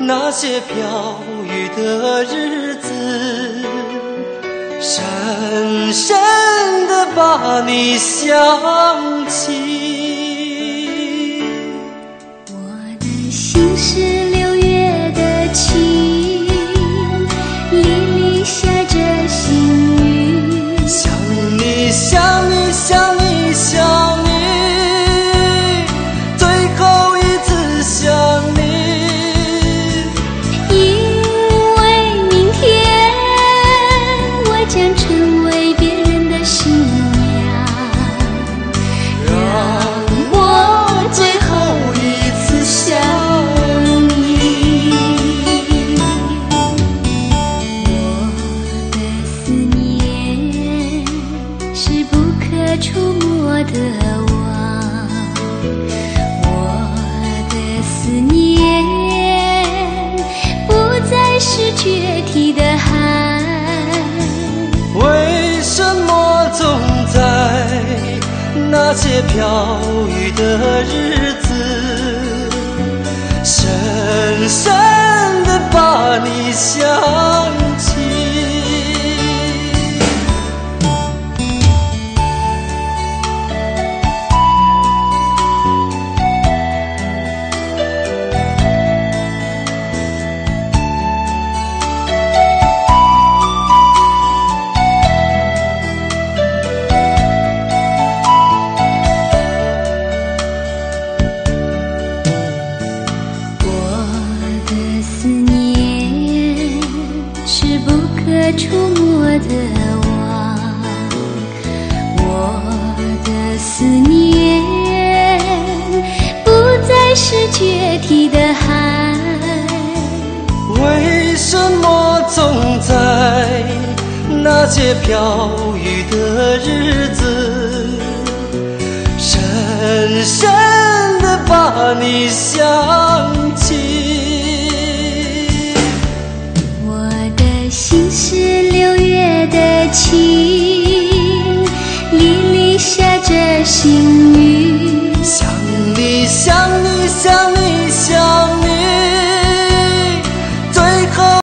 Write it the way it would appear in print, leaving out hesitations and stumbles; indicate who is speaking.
Speaker 1: 那些飘雨的日子，深深地把你想起。
Speaker 2: 我的心是6月的晴，沥沥下着细雨，
Speaker 1: 想你想你想你想你，最后一次想你。
Speaker 2: 因为明天我将成为别人的新娘，
Speaker 1: 让我最后一次想你。
Speaker 2: 我的思念是不可触摸的网，我的思念不再是决堤的海。
Speaker 1: 为什么总在那些飘雨的日子，深深地把你想起？
Speaker 2: 触摸的网，我的思念不再是决堤的海。
Speaker 1: 为什么总在那些飘雨的日子，深深地把你想